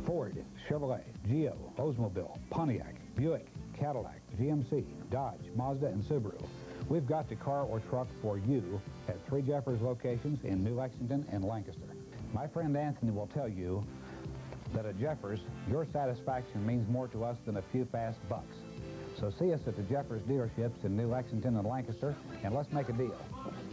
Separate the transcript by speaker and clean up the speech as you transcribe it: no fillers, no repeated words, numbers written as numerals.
Speaker 1: Ford, Chevrolet, Geo, Oldsmobile, Pontiac, Buick, Cadillac, GMC, Dodge, Mazda, and Subaru. We've got the car or truck for you at 3 Jeffers locations in New Lexington and Lancaster. My friend Anthony will tell you that at Jeffers, your satisfaction means more to us than a few fast bucks. So see us at the Jeffers dealerships in New Lexington and Lancaster, and let's make a deal.